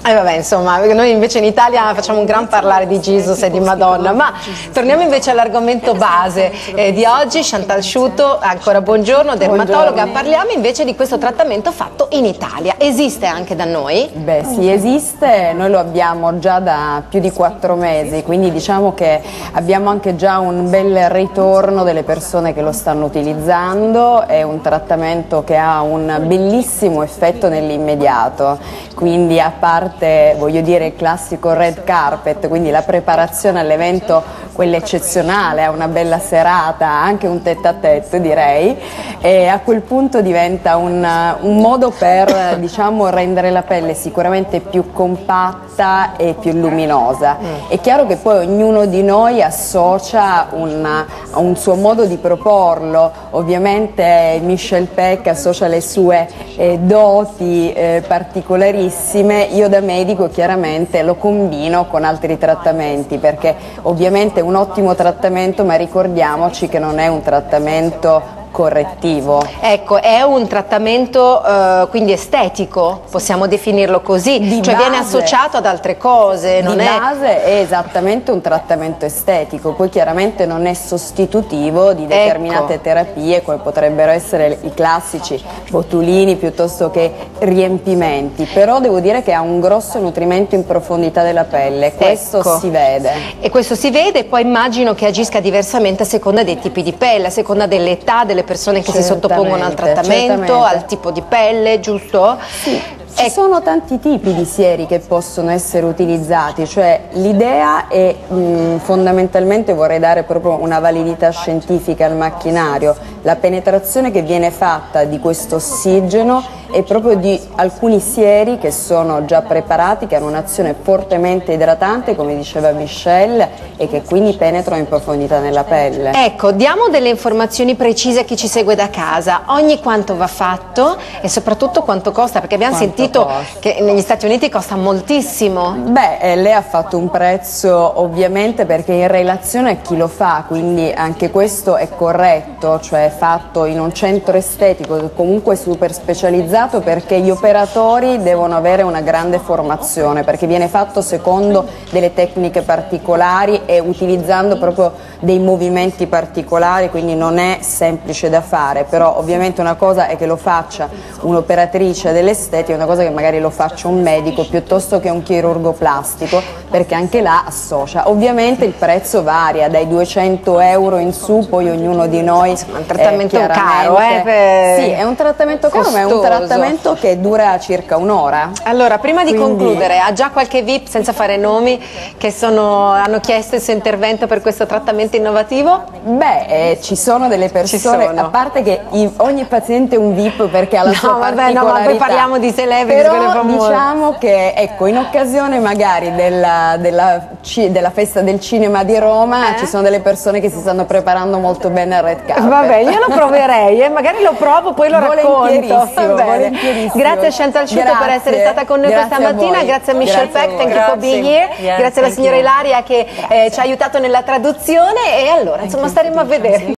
Vabbè, insomma, noi invece in Italia facciamo un gran parlare di Jesus e di Madonna, ma torniamo invece all'argomento base di oggi. Chantal Sciuto, ancora buongiorno, dermatologa. Buongiorno. Parliamo invece di questo trattamento fatto in Italia. Esiste anche da noi? Beh sì, esiste, noi lo abbiamo già da più di 4 mesi, quindi diciamo che abbiamo anche già un bel ritorno delle persone che lo stanno utilizzando. È un trattamento che ha un bellissimo effetto nell'immediato, quindi a parte, voglio dire, il classico red carpet, quindi la preparazione all'evento, quella eccezionale, a una bella serata, anche un tête-à-tête direi, e a quel punto diventa un modo per, diciamo, rendere la pelle sicuramente più compatta e più luminosa. È chiaro che poi ognuno di noi associa un suo modo di proporlo. Ovviamente Michelle Peck associa le sue doti particolarissime. Io da medico chiaramente lo combino con altri trattamenti, perché ovviamente è un ottimo trattamento, ma ricordiamoci che non è un trattamento correttivo. Ecco, è un trattamento quindi estetico, possiamo definirlo così, cioè viene associato ad altre cose. Di base è esattamente un trattamento estetico, poi chiaramente non è sostitutivo di determinate terapie, come potrebbero essere i classici botulini piuttosto che riempimenti, però devo dire che ha un grosso nutrimento in profondità della pelle, questo si vede. E questo si vede, e poi immagino che agisca diversamente a seconda dei tipi di pelle, a seconda dell'età delle persone che si sottopongono al trattamento, al tipo di pelle, giusto? Sì. Ci sono tanti tipi di sieri che possono essere utilizzati, cioè l'idea è fondamentalmente, vorrei dare proprio una validità scientifica al macchinario, la penetrazione che viene fatta di questo ossigeno è proprio di alcuni sieri che sono già preparati, che hanno un'azione fortemente idratante, come diceva Michelle, e che quindi penetrano in profondità nella pelle. Ecco, diamo delle informazioni precise a chi ci segue da casa. Ogni quanto va fatto e soprattutto quanto costa, perché abbiamo sentito che negli Stati Uniti costa moltissimo. Beh, lei ha fatto un prezzo ovviamente perché in relazione a chi lo fa, quindi anche questo è corretto, cioè è fatto in un centro estetico comunque super specializzato, perché gli operatori devono avere una grande formazione, perché viene fatto secondo delle tecniche particolari e utilizzando proprio dei movimenti particolari, quindi non è semplice da fare, però ovviamente una cosa è che lo faccia un'operatrice dell'estetica, una cosa che magari lo faccia un medico piuttosto che un chirurgo plastico, perché anche là associa. Ovviamente il prezzo varia dai 200 euro in su, poi ognuno di noi è un trattamento caro, sì, è un trattamento caro, ma è un trattamento che dura circa un'ora. Allora, prima di concludere, ha già qualche VIP, senza fare nomi, che hanno chiesto il suo intervento per questo trattamento innovativo? Beh, ci sono delle persone, a parte che ogni paziente è un VIP perché ha la sua particolarità. No, ma poi parliamo di celebrity. Però diciamo che, ecco, in occasione magari della festa del cinema di Roma ci sono delle persone che si stanno preparando molto bene al red carpet. Vabbè, io lo proverei, magari lo provo, poi lo racconto. Grazie a Chantal Sciuto per essere stata con noi questa mattina, grazie a Michelle Peck, thank you for being here, grazie alla signora Ilaria che ci ha aiutato nella traduzione, e allora insomma staremo a vedere.